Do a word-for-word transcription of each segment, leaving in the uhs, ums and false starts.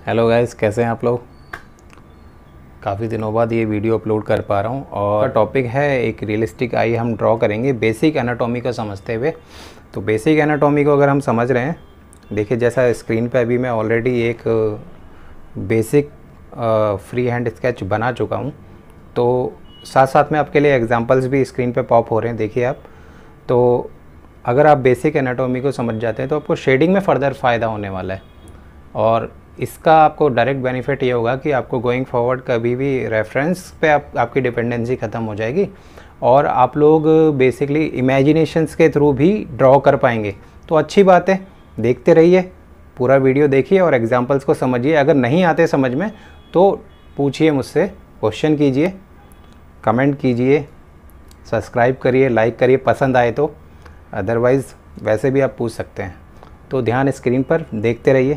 Hello guys, कैसे हैं आप लोग। काफ़ी दिनों बाद ये वीडियो अपलोड कर पा रहा हूँ और टॉपिक है एक रियलिस्टिक आई हम ड्रॉ करेंगे बेसिक एनाटॉमी को समझते हुए। तो बेसिक एनाटॉमी को अगर हम समझ रहे हैं, देखिए जैसा स्क्रीन पे अभी मैं ऑलरेडी एक बेसिक फ्री हैंड स्केच बना चुका हूँ। तो साथ साथ में आपके लिए एग्जांपल्स भी स्क्रीन पे पॉप हो रहे हैं, देखिए आप। तो अगर आप बेसिक एनाटॉमी को समझ जाते हैं तो आपको शेडिंग में फ़र्दर फ़ायदा होने वाला है और इसका आपको डायरेक्ट बेनिफिट ये होगा कि आपको गोइंग फॉरवर्ड कभी भी रेफरेंस पे आप, आपकी डिपेंडेंसी ख़त्म हो जाएगी और आप लोग बेसिकली इमेजिनेशंस के थ्रू भी ड्रॉ कर पाएंगे। तो अच्छी बात है, देखते रहिए, पूरा वीडियो देखिए और एग्जांपल्स को समझिए। अगर नहीं आते समझ में तो पूछिए मुझसे, क्वेश्चन कीजिए, कमेंट कीजिए, सब्सक्राइब करिए, लाइक करिए पसंद आए तो। अदरवाइज़ वैसे भी आप पूछ सकते हैं। तो ध्यान स्क्रीन पर देखते रहिए।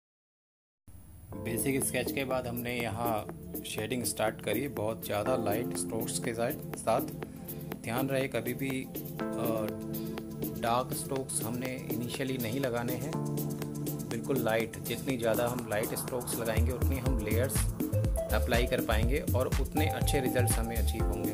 बेसिक स्केच के बाद हमने यहाँ शेडिंग स्टार्ट करी, बहुत ज़्यादा लाइट स्ट्रोक्स के साथ। ध्यान रहे कभी भी डार्क स्ट्रोक्स हमने इनिशियली नहीं लगाने हैं, बिल्कुल लाइट। जितनी ज़्यादा हम लाइट स्ट्रोक्स लगाएंगे उतनी हम लेयर्स अप्लाई कर पाएंगे और उतने अच्छे रिजल्ट्स हमें अचीव होंगे।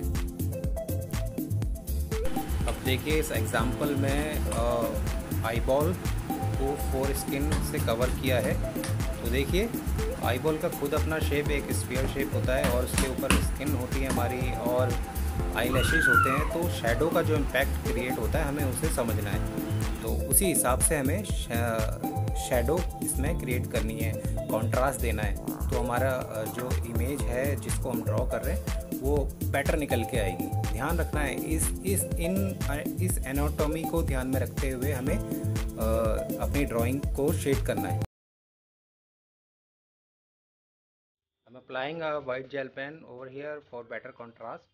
अब देखिए इस एग्जांपल में आईबॉल को फोर स्किन से कवर किया है। तो देखिए आईबॉल का खुद अपना शेप एक स्फीयर शेप होता है और उसके ऊपर स्किन होती है हमारी और आई लैशेस होते हैं। तो शैडो का जो इम्पैक्ट क्रिएट होता है हमें उसे समझना है। तो उसी हिसाब से हमें शैडो इसमें क्रिएट करनी है, कंट्रास्ट देना है। तो हमारा जो इमेज है जिसको हम ड्रॉ कर रहे हैं वो बेटर निकल के आएगी। ध्यान रखना है इस इस इन इस एनाटॉमी को ध्यान में रखते हुए हमें आ, अपनी ड्राइंग को शेड करना है। I'm applying a white gel pen over here for better contrast.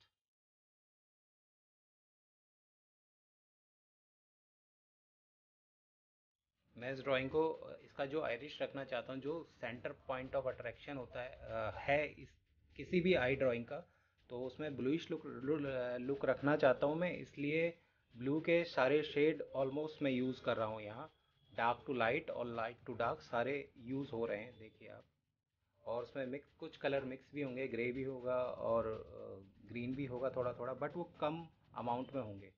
मैं इस ड्राइंग को इसका जो आइरिश रखना चाहता हूँ, जो सेंटर पॉइंट ऑफ अट्रैक्शन होता है आ, है इस किसी भी आई ड्राइंग का, तो उसमें ब्लूइश लुक लुक रखना चाहता हूँ मैं। इसलिए ब्लू के सारे शेड ऑलमोस्ट मैं यूज़ कर रहा हूँ यहाँ। डार्क टू लाइट और लाइट टू डार्क सारे यूज़ हो रहे हैं, देखिए आप। और उसमें मिक्स कुछ कलर मिक्स भी होंगे, ग्रे भी होगा और ग्रीन भी होगा थोड़ा थोड़ा, बट वो कम अमाउंट में होंगे।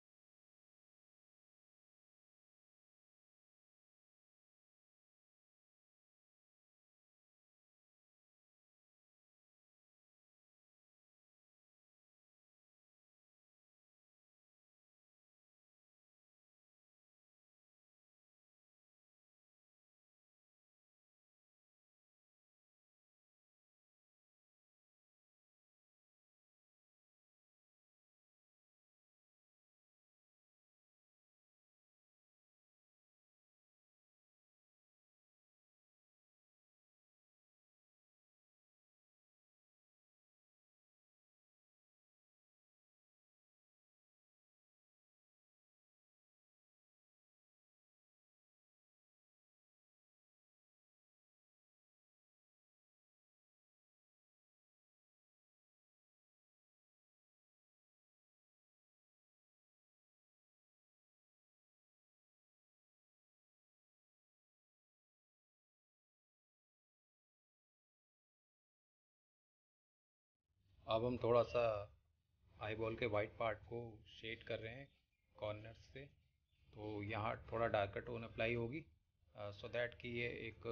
अब हम थोड़ा सा आई बॉल के वाइट पार्ट को शेड कर रहे हैं कॉर्नर से। तो यहाँ थोड़ा डार्कर टोन अप्लाई होगी सो दैट कि ये एक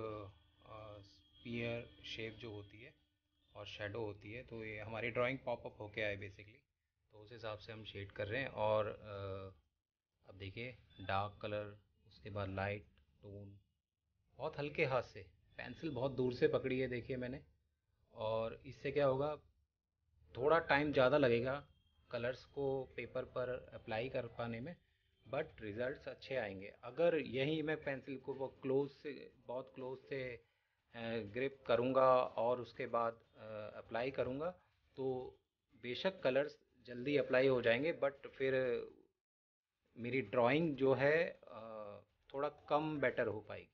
स्पीयर शेप जो होती है और शेडो होती है, तो ये हमारी ड्राइंग पॉपअप होके आए बेसिकली। तो उस हिसाब से हम शेड कर रहे हैं। और uh, अब देखिए डार्क कलर, उसके बाद लाइट टोन, बहुत हल्के हाथ से, पेंसिल बहुत दूर से पकड़ी है देखिए मैंने। और इससे क्या होगा, थोड़ा टाइम ज़्यादा लगेगा कलर्स को पेपर पर अप्लाई कर पाने में, बट रिज़ल्ट्स अच्छे आएंगे। अगर यही मैं पेंसिल को वो क्लोज से, बहुत क्लोज से ग्रिप करूँगा और उसके बाद अप्लाई करूँगा तो बेशक कलर्स जल्दी अप्लाई हो जाएंगे, बट फिर मेरी ड्राइंग जो है थोड़ा कम बेटर हो पाएगी।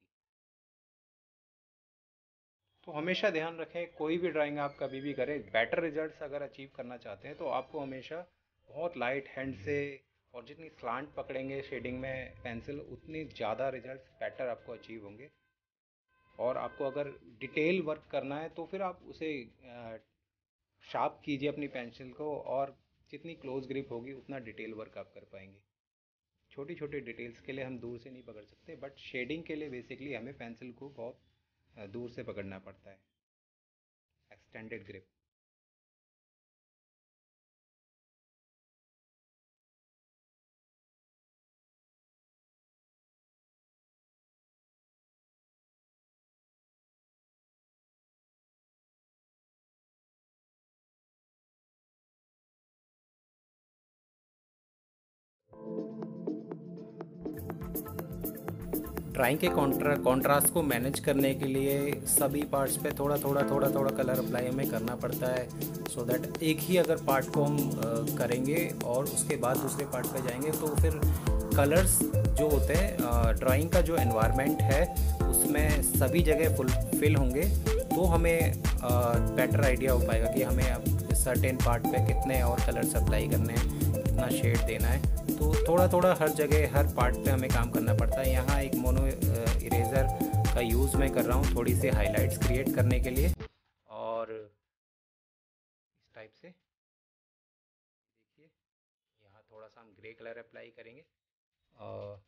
तो हमेशा ध्यान रखें, कोई भी ड्राइंग आप कभी भी करें, बेटर रिजल्ट्स अगर अचीव करना चाहते हैं तो आपको हमेशा बहुत लाइट हैंड से, और जितनी स्लांट पकड़ेंगे शेडिंग में पेंसिल, उतनी ज़्यादा रिजल्ट्स बेटर आपको अचीव होंगे। और आपको अगर डिटेल वर्क करना है तो फिर आप उसे शार्प कीजिए अपनी पेंसिल को, और जितनी क्लोज ग्रिप होगी उतना डिटेल वर्क आप कर पाएंगे। छोटी छोटी डिटेल्स के लिए हम दूर से नहीं पकड़ सकते, बट शेडिंग के लिए बेसिकली हमें पेंसिल को बहुत दूर से पकड़ना पड़ता है, एक्सटेंडेड ग्रिप। ड्राइंग के कॉन्ट्रा कॉन्ट्रास्ट को मैनेज करने के लिए सभी पार्ट्स पे थोड़ा थोड़ा थोड़ा थोड़ा कलर अप्लाई हमें करना पड़ता है, सो दैट एक ही अगर पार्ट को हम uh, करेंगे और उसके बाद दूसरे पार्ट पे जाएंगे तो फिर कलर्स जो होते हैं, ड्राइंग uh, का जो एनवायरनमेंट है उसमें सभी जगह फुलफिल होंगे, तो हमें बेटर uh, आइडिया हो पाएगा कि हमें अब सर्टेन पार्ट पे कितने और कलर्स अप्लाई करने हैं, कितना शेड देना है। तो थोड़ा थोड़ा हर जगह हर पार्ट पे हमें काम करना पड़ता है। यहाँ एक मोनो इरेज़र का यूज़ मैं कर रहा हूँ थोड़ी सी हाइलाइट्स क्रिएट करने के लिए, और इस टाइप से देखिए यहाँ थोड़ा सा हम ग्रे कलर अप्लाई करेंगे। और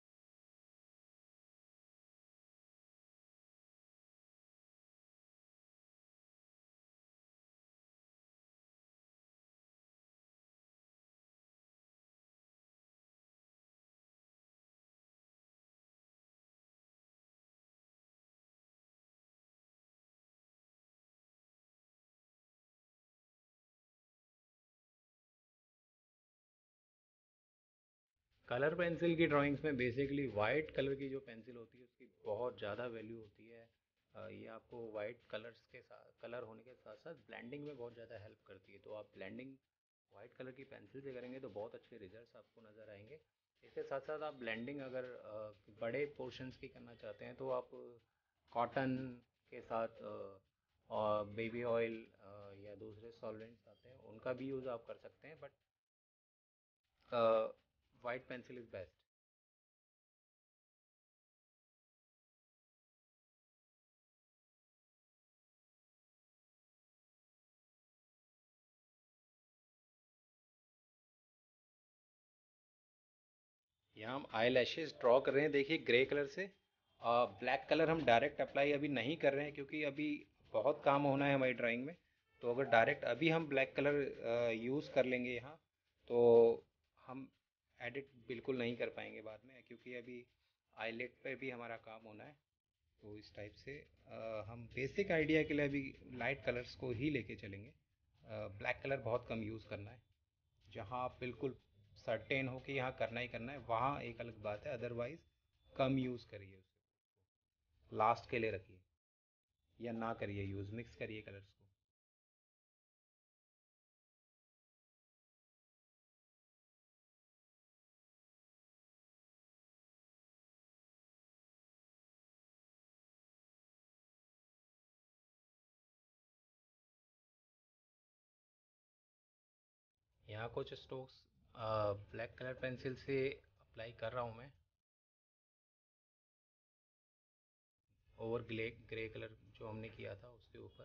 कलर पेंसिल की ड्राइंग्स में बेसिकली वाइट कलर की जो पेंसिल होती है उसकी बहुत ज़्यादा वैल्यू होती है। ये आपको वाइट कलर्स के साथ, कलर होने के साथ साथ ब्लेंडिंग में बहुत ज़्यादा हेल्प करती है। तो आप ब्लेंडिंग वाइट कलर की पेंसिल से करेंगे तो बहुत अच्छे रिजल्ट्स आपको नज़र आएंगे। इसके साथ साथ आप ब्लेंडिंग अगर बड़े पोर्शंस की करना चाहते हैं तो आप कॉटन के साथ और बेबी ऑयल या दूसरे सॉल्वेंट्स आते हैं उनका भी यूज़ आप कर सकते हैं, but white pencil is best. यहाँ हम आई लैशेज़ ड्रॉ कर रहे हैं, देखिए ग्रे कलर से। ब्लैक कलर हम डायरेक्ट अप्लाई अभी नहीं कर रहे हैं क्योंकि अभी बहुत काम होना है हमारी ड्राइंग में। तो अगर डायरेक्ट अभी हम ब्लैक कलर यूज़ कर लेंगे यहाँ, तो हम एडिट बिल्कुल नहीं कर पाएंगे बाद में, क्योंकि अभी आईलेट पे भी हमारा काम होना है। तो इस टाइप से अ, हम बेसिक आइडिया के लिए अभी लाइट कलर्स को ही लेके चलेंगे। ब्लैक कलर बहुत कम यूज़ करना है। जहाँ आप बिल्कुल सर्टेन हो कि यहाँ करना ही करना है वहाँ एक अलग बात है, अदरवाइज़ कम यूज़ करिए, उसे लास्ट के लिए रखिए या ना करिए यूज़, मिक्स करिए कलर्स को। यहाँ कुछ स्ट्रोक्स ब्लैक कलर पेंसिल से अप्लाई कर रहा हूँ मैं ओवर ग्ले ग्रे कलर जो हमने किया था उसके ऊपर।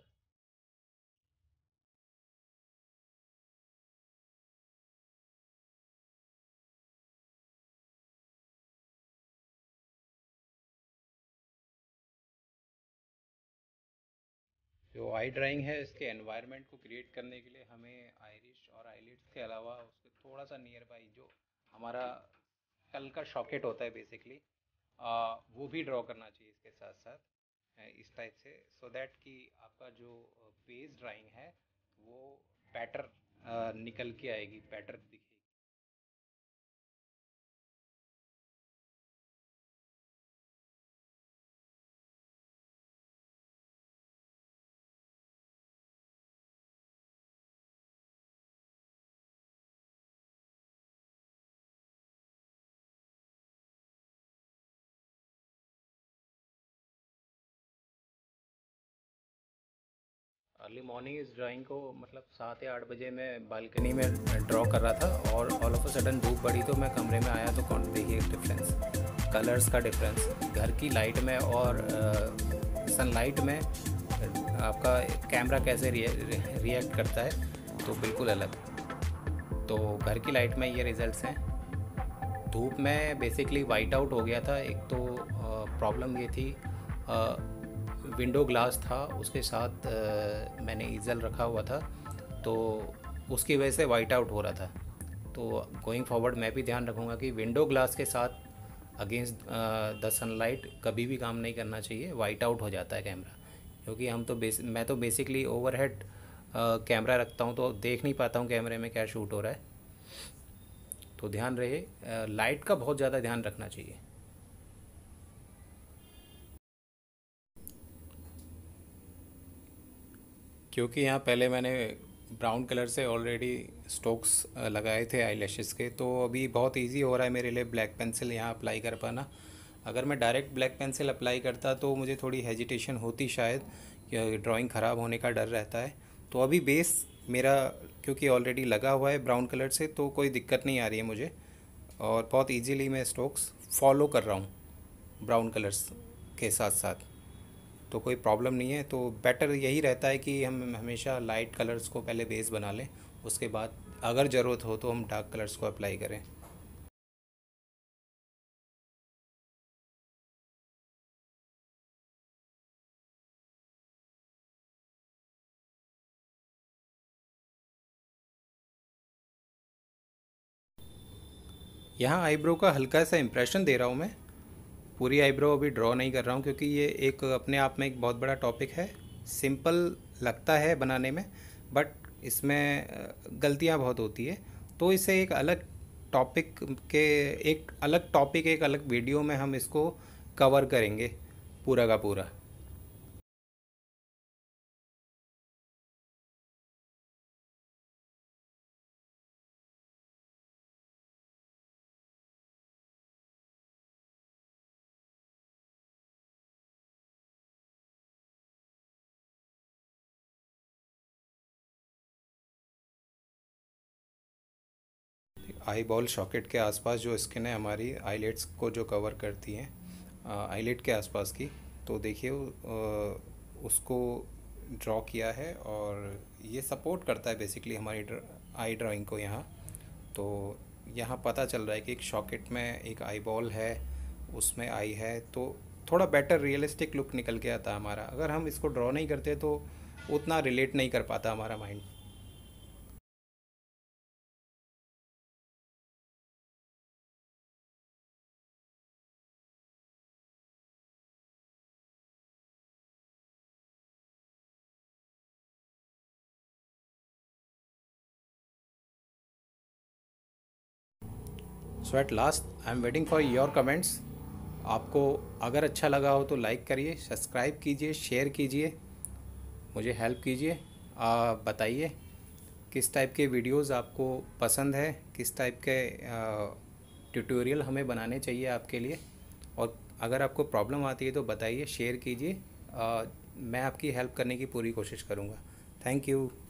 जो आई ड्राइंग है इसके एनवायरनमेंट को क्रिएट करने के लिए हमें आयरिश और आईलिड्स के अलावा उसके थोड़ा सा नियर बाई जो हमारा कल का शॉकेट होता है बेसिकली, वो भी ड्रॉ करना चाहिए इसके साथ साथ, अ, इस टाइप से, सो दैट कि आपका जो बेस ड्राइंग है वो बेटर निकल के आएगी, बेटर दिखेगी। अर्ली मॉर्निंग इस ड्राइंग को मतलब सात या आठ बजे मैं बालकनी में ड्रॉ कर रहा था, और ऑल ऑफ अ सडन धूप बढ़ी तो मैं कमरे में आया तो कौन देखिए डिफरेंस, कलर्स का डिफरेंस घर की लाइट में और सनलाइट में आपका कैमरा कैसे रिएक्ट करता है, तो बिल्कुल अलग। तो घर की लाइट में ये रिज़ल्ट्स हैं। धूप में बेसिकली वाइट आउट हो गया था। एक तो प्रॉब्लम ये थी, विंडो ग्लास था, उसके साथ आ, मैंने ईजल रखा हुआ था, तो उसकी वजह से वाइट आउट हो रहा था। तो गोइंग फॉरवर्ड मैं भी ध्यान रखूँगा कि विंडो ग्लास के साथ अगेंस्ट द सनलाइट कभी भी काम नहीं करना चाहिए, वाइट आउट हो जाता है कैमरा। क्योंकि हम तो बेस मैं तो बेसिकली ओवरहेड कैमरा रखता हूँ, तो देख नहीं पाता हूँ कैमरे में क्या शूट हो रहा है। तो ध्यान रहे, लाइट का बहुत ज़्यादा ध्यान रखना चाहिए। क्योंकि यहाँ पहले मैंने ब्राउन कलर से ऑलरेडी स्ट्रोक्स लगाए थे आई लैशेस के, तो अभी बहुत इजी हो रहा है मेरे लिए ब्लैक पेंसिल यहाँ अप्लाई कर पाना। अगर मैं डायरेक्ट ब्लैक पेंसिल अप्लाई करता तो मुझे थोड़ी हेजिटेशन होती शायद, कि ड्राइंग ख़राब होने का डर रहता है। तो अभी बेस मेरा क्योंकि ऑलरेडी लगा हुआ है ब्राउन कलर से, तो कोई दिक्कत नहीं आ रही है मुझे, और बहुत इजीली मैं स्ट्रोक्स फॉलो कर रहा हूँ ब्राउन कलर्स के साथ साथ, तो कोई प्रॉब्लम नहीं है। तो बेटर यही रहता है कि हम हमेशा लाइट कलर्स को पहले बेस बना लें, उसके बाद अगर ज़रूरत हो तो हम डार्क कलर्स को अप्लाई करें। यहाँ आईब्रो का हल्का सा इम्प्रेशन दे रहा हूँ मैं, पूरी आईब्रो अभी ड्रॉ नहीं कर रहा हूँ, क्योंकि ये एक अपने आप में एक बहुत बड़ा टॉपिक है। सिंपल लगता है बनाने में, बट इसमें गलतियाँ बहुत होती है। तो इसे एक अलग टॉपिक के एक अलग टॉपिक एक अलग वीडियो में हम इसको कवर करेंगे पूरा का पूरा। आई बॉल सॉकेट के आसपास जो स्किन है हमारी आईलेट्स को जो कवर करती हैं, आईलेट के आसपास की, तो देखिए उसको ड्रॉ किया है, और ये सपोर्ट करता है बेसिकली हमारी आई ड्राइंग को यहाँ। तो यहाँ पता चल रहा है कि एक सॉकेट में एक आई बॉल है, उसमें आई है, तो थोड़ा बेटर रियलिस्टिक लुक निकल के आता है हमारा। अगर हम इसको ड्रॉ नहीं करते तो उतना रिलेट नहीं कर पाता हमारा mind. So at last I am waiting for your comments. आपको अगर अच्छा लगा हो तो लाइक करिए, सब्सक्राइब कीजिए, शेयर कीजिए, मुझे हेल्प कीजिए। आप बताइए किस टाइप के वीडियोस आपको पसंद है, किस टाइप के ट्यूटोरियल हमें बनाने चाहिए आपके लिए। और अगर आपको प्रॉब्लम आती है तो बताइए, शेयर कीजिए, मैं आपकी हेल्प करने की पूरी कोशिश करूँगा। Thank you.